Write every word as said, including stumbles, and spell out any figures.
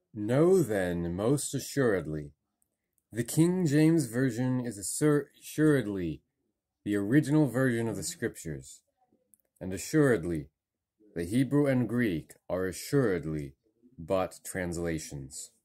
Know then most assuredly, the King James Version is assuredly the original version of the Scriptures, and assuredly the Hebrew and Greek are assuredly but translations.